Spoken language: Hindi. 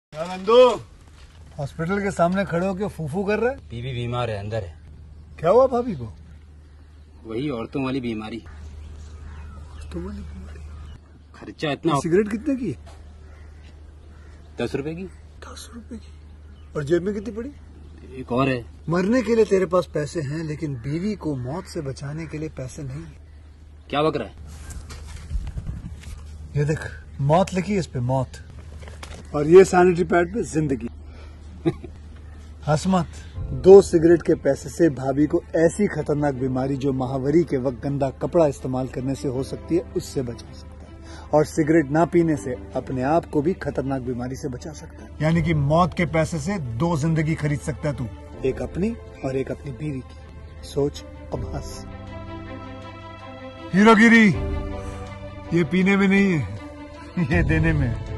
नंदू, हॉस्पिटल के सामने खड़े होकर फूफू कर रहा है। बीवी बीमार है, अंदर है। क्या हुआ भाभी को? वही औरतों वाली बीमारी। औरतों वाली बीमारी? खर्चा इतना। सिगरेट कितने की? 10 रुपए की। 10 रुपए की? और जेब में कितनी पड़ी? एक और है। मरने के लिए तेरे पास पैसे हैं, लेकिन बीवी को मौत से बचाने के लिए पैसे नहीं है। क्या बक रहा है? ये देख, मौत लिखी है इस पे, मौत। और ये सैनिटरी पैड पे जिंदगी। हंस मत। 2 सिगरेट के पैसे से भाभी को ऐसी खतरनाक बीमारी जो महावरी के वक्त गंदा कपड़ा इस्तेमाल करने से हो सकती है, उससे बचा सकता है। और सिगरेट ना पीने से अपने आप को भी खतरनाक बीमारी से बचा सकता है। यानी कि मौत के पैसे से 2 जिंदगी खरीद सकता है तू, एक अपनी और एक अपनी बीवी की। सोच, अब हंस। हीरोगिरी ये पीने में नहीं है, ये देने में है।